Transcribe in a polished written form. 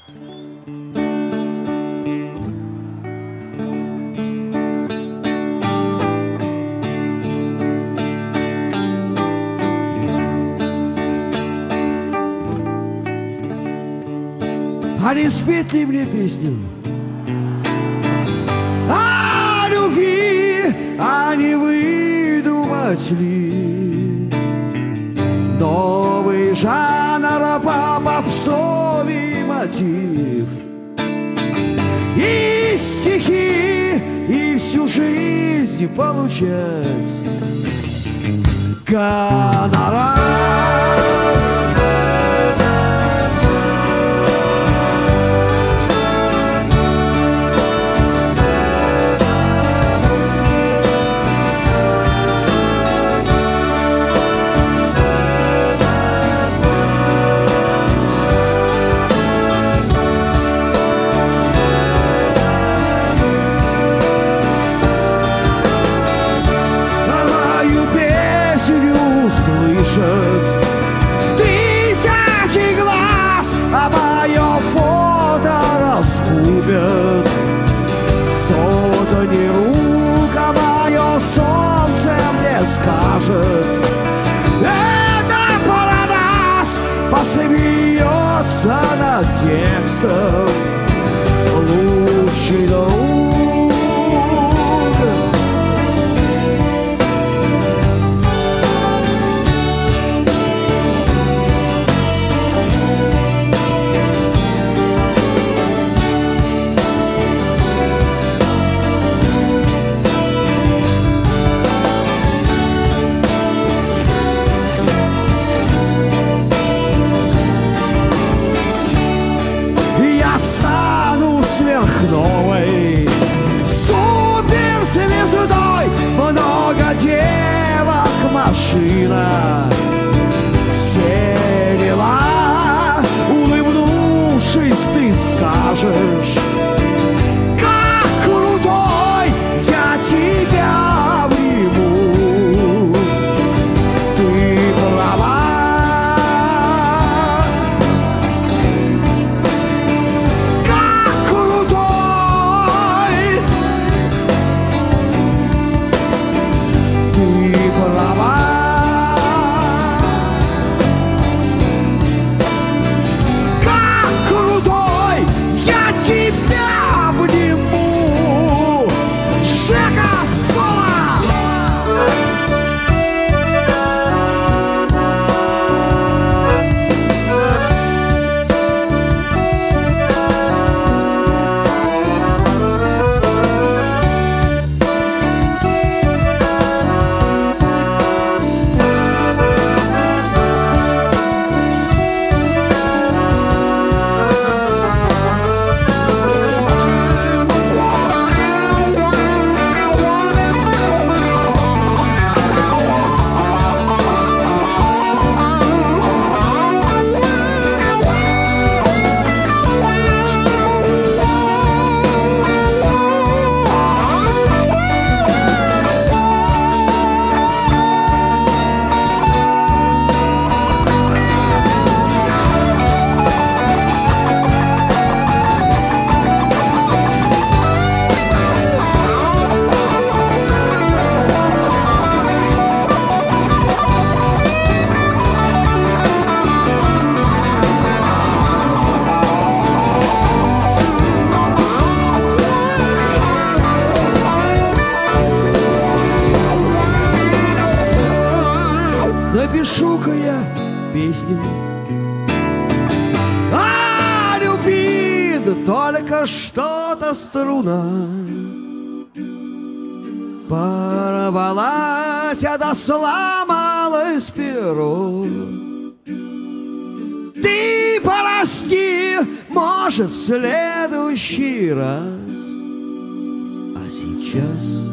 А не спеть ли мне песню о любви, а не выдумать ли новый жанр по попсовый мотив и стихи, и всю жизнь получать гонорар. Тысячи глаз, а мое фото раскупят сотни рук, а мое солнце мне скажет: это парадокс, посмеется над текстом лучший друг. Новой суперзвездой, много девок, машина, все дела. Улыбнувшись, ты скажешь: как крутой, я тебя обниму. Ты права. Напишу-ка я песню о любви, да только что-то струна порвалась, да сломалась перо. Ты прости, может, в следующий раз, а сейчас